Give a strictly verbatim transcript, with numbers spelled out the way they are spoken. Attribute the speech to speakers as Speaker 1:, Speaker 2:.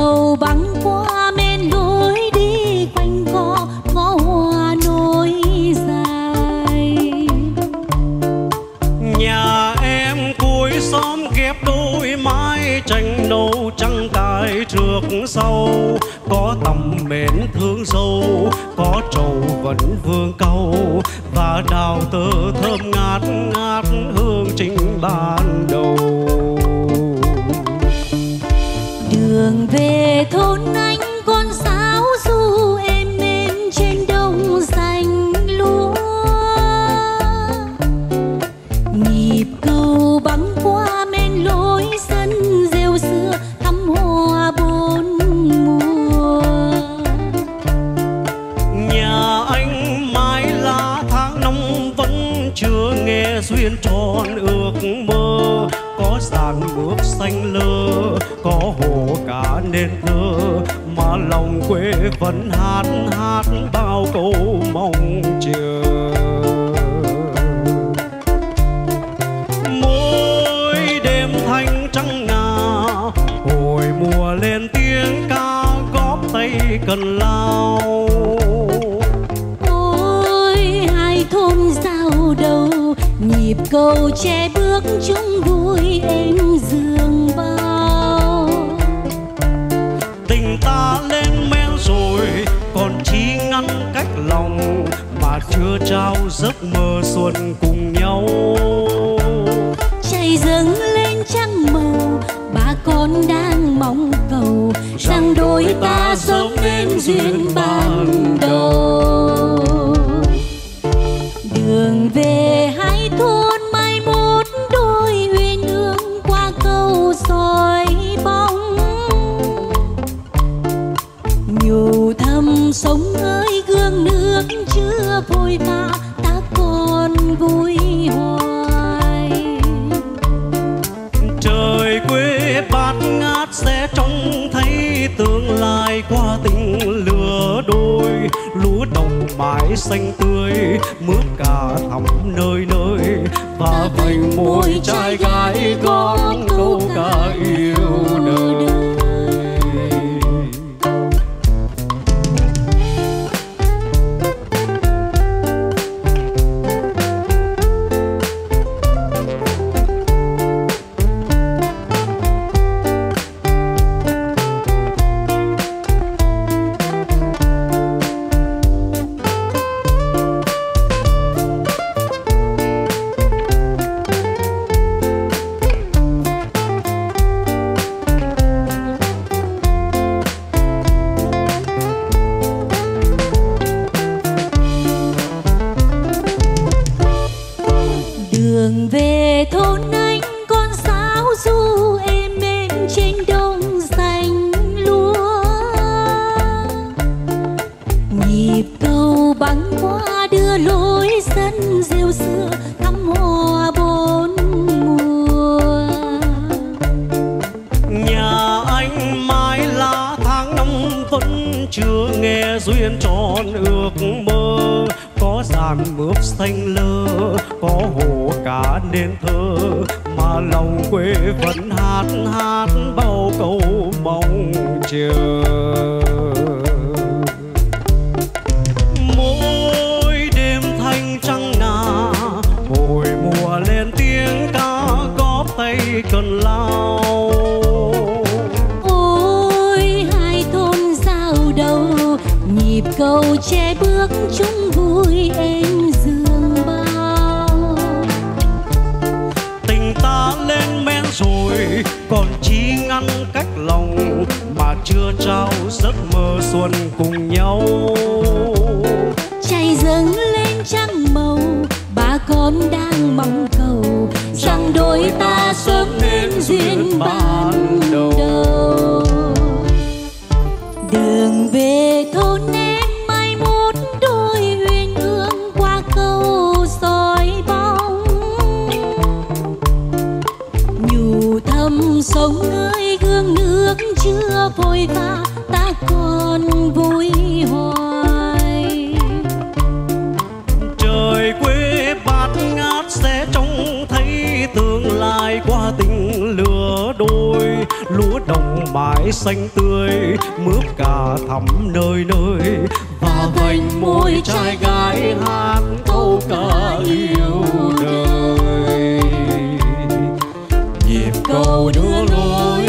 Speaker 1: cầu băng qua men lối đi quanh co ngõ hoa nối dài.
Speaker 2: Nhà em cuối xóm ghép đôi mái tranh nâu trắng cài trước sau, có tầm mến thương sâu, có trầu vẫn vương câu và đào tơ thơm ngát ngát hương trình ban đầu.
Speaker 1: Đường về thôn anh con sáo du em bên trên đồng xanh lúa, nhịp cầu băng qua men lối sân rêu xưa thắm hoa bốn mùa.
Speaker 2: Nhà anh mái lá tháng năm vẫn chưa nghe duyên tròn ước mơ, có dàn bước xanh lơ, có hồ cá nên thơ, mà lòng quê vẫn hát hát bao câu mong chờ. Mỗi đêm thanh trắng ngà, hồi mùa lên tiếng ca góp tay cần lao.
Speaker 1: Ôi hai thôn giao đầu, nhịp cầu che bước chung vui êm dương bao.
Speaker 2: Tình ta lên men rồi còn chi ngăn cách lòng, mà chưa trao giấc mơ xuân cùng nhau.
Speaker 1: Chạy dâng lên trăng màu, bà con đang mong cầu rằng đôi ta sớm nên duyên ban đầu. Đường về hai thôn mai một đôi uyên ương qua câu soi bóng. Nhủ thầm sống ơi gương nước chưa vội vã, ta còn vui hoài.
Speaker 2: Trời quê bát ngát sẽ trông thấy tương lai qua tình lửa đôi. Lúa đồng mái xanh tươi, mướp cà thắm nơi nơi, và vành môi trai gái gót câu ca yêu đời.
Speaker 1: Đường về thôn anh con sáo du em bên trên đồng xanh lúa, nhịp cầu băng qua đưa lối sân rêu xưa thắm hoa bốn mùa.
Speaker 2: Nhà anh mái lá tháng năm vẫn chưa nghe duyên tròn ước mơ, có dàn mướp xanh lơ, có hồ cá nên thơ, mà lòng quê vẫn hát hát bao câu mong chờ. Mỗi đêm thanh trăng ngà, hồi mùa lên tiếng ca góp tay cần lao.
Speaker 1: Ôi hai thôn giao đầu, nhịp cầu che bước chung vui êm dương bao.
Speaker 2: Tình ta lên men rồi còn chi ngăn cách lòng, mà chưa trao giấc mơ xuân cùng nhau.
Speaker 1: Chạy dâng lên trăng màu, bà con đang mong cầu rằng đôi ta sớm nên duyên ban đầu. Đường về thôn em mai một đôi uyên ương qua câu soi bóng. Nhủ thầm sống ơi gương nước chưa vội vã, ta còn vui hoài.
Speaker 2: Trời quê bát ngát sẽ trông thấy tương lai qua tình lửa đôi. Lúa đồng mãi xanh tươi, mướp cà thắm nơi nơi, và vành môi trai gái hát câu ca yêu đời. Nhịp cầu đưa lối